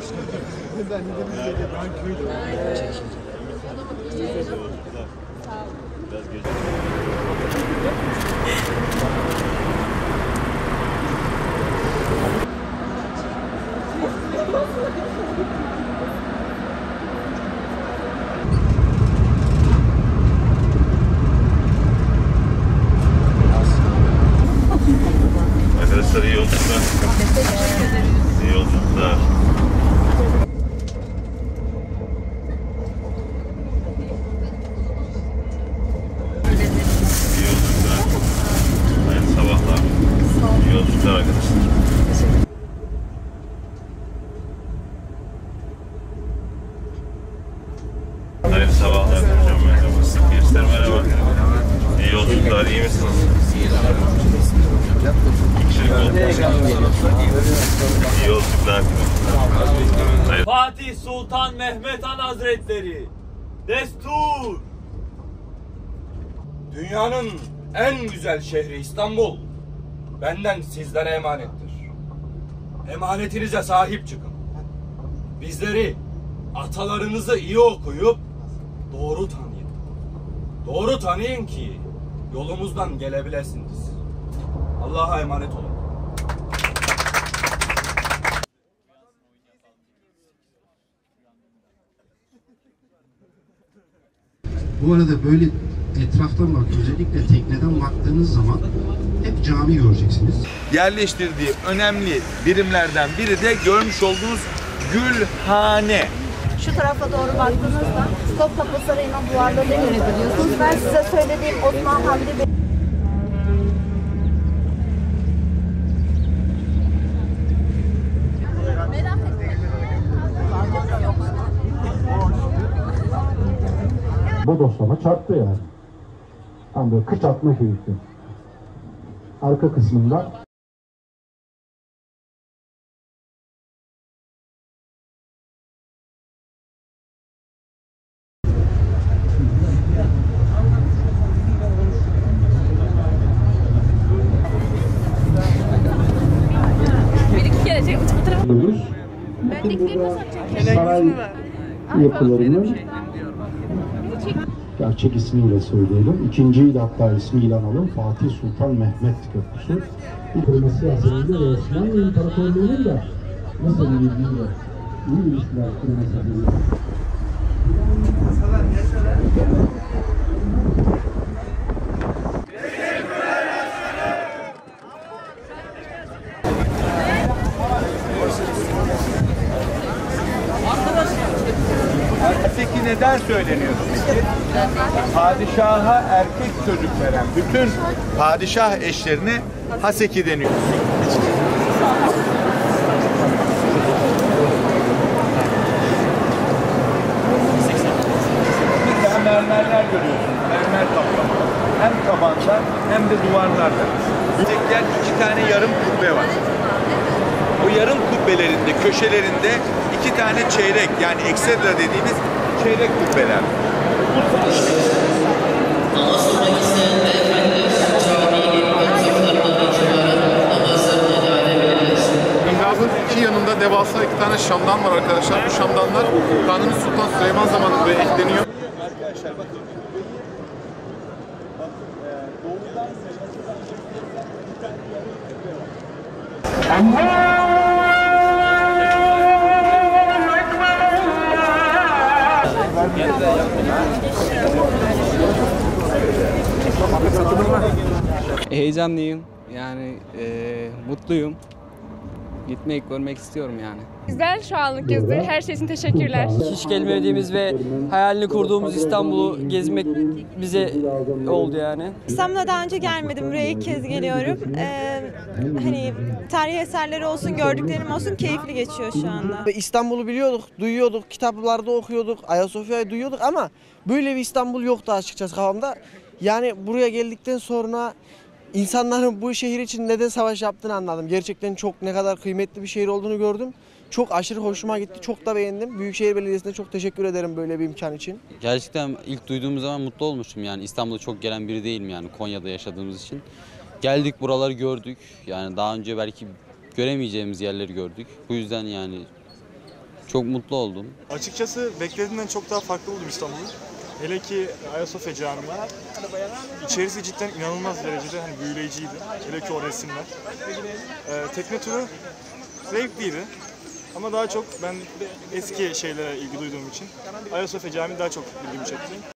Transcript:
Arkadaşlar iyi yolculuklar. İyi yolculuklar. İyi yolculuklar. Hayırlı sabahlar. İyi yolculuklar arkadaşlar. Hayırlı sabahlar. Hocam merhaba. Gençler merhaba. İyi yolculuklar. İyi misiniz? İyi yolculuklar. Fatih Sultan Mehmet Han Hazretleri destur. Dünyanın en güzel şehri İstanbul benden sizlere emanettir. Emanetinize sahip çıkın. Bizleri, atalarınızı iyi okuyup doğru tanıyın. Doğru tanıyın ki yolumuzdan gelebilirsiniz. Allah'a emanet olun. Bu arada böyle etraftan bak, özellikle tekneden baktığınız zaman hep cami göreceksiniz. Yerleştirdiği önemli birimlerden biri de görmüş olduğunuz Gülhane. Şu tarafa doğru baktığınızda Topkapı Sarayı'nın duvarlarını görebiliyorsunuz. Ben size söylediğim Osman Hamdi Bey. Bodoslama çarptı yani. Tam böyle kıç atma keyifli. Arka kısmında saray yapılarının gerçek ismiyle söyleyelim. İkinciyi de hatta ismiyle analım. Fatih Sultan Mehmet Köprüsü. Kurma siyasetinde ve Osmanlı İmparatorluğu'nun da nasıl bir ilgiyle iyi ilişkiler kurması gerekiyor. Peki neden söyleniyor? Padişaha erkek çocuk veren bütün padişah eşlerine Haseki deniyor. Burada mermerler görüyorsunuz. Mermer kaplama. Hem tabanda hem de duvarlarda. Yüksekler 2 tane yarım kubbe var. O yarım kubbelerinde, köşelerinde 2 tane çeyrek, yani eksedra dediğimiz çeyrek kubbeler. Namaz kılmak isteyen beyefendi caminin ön saflarından itibaren namazlarını eda edebiliriz. Mihrabın iki yanında devasa 2 tane şamdan var arkadaşlar. Bu şamdanlar Kanuni Sultan Süleyman zamanında ekleniyor. Arkadaşlar bakın. Doğudan Heyecanlıyım. Yani mutluyum. Gitmek, görmek istiyorum yani. Güzel şu anlık gezi. Her şey için teşekkürler. Hiç gelmediğimiz ve hayalini kurduğumuz İstanbul'u gezmek bize oldu yani. İstanbul'a daha önce gelmedim. Buraya ilk kez geliyorum. Hani tarihi eserleri olsun, gördüklerim olsun keyifli geçiyor şu anda. İstanbul'u biliyorduk, duyuyorduk, kitaplarda okuyorduk, Ayasofya'yı duyuyorduk ama böyle bir İstanbul yoktu açıkçası kafamda. Yani buraya geldikten sonra İnsanların bu şehir için neden savaş yaptığını anladım. Gerçekten çok ne kadar kıymetli bir şehir olduğunu gördüm. Çok aşırı hoşuma gitti. Çok da beğendim. Büyükşehir Belediyesi'ne çok teşekkür ederim böyle bir imkan için. Gerçekten ilk duyduğumuz zaman mutlu olmuştum yani. İstanbul'da çok gelen biri değilim yani Konya'da yaşadığımız için. Geldik, buraları gördük. Yani daha önce belki göremeyeceğimiz yerleri gördük. Bu yüzden yani Çok mutlu oldum. Açıkçası beklediğimden çok daha farklı buldum İstanbul'u. Hele ki Ayasofya Camii. İçerisi cidden inanılmaz derecede hani büyüleyiciydi. Hele ki o resimler. Tekne turu zevkliydi. Ama daha çok ben eski şeylere ilgi duyduğum için Ayasofya Camii daha çok ilgimi çekti.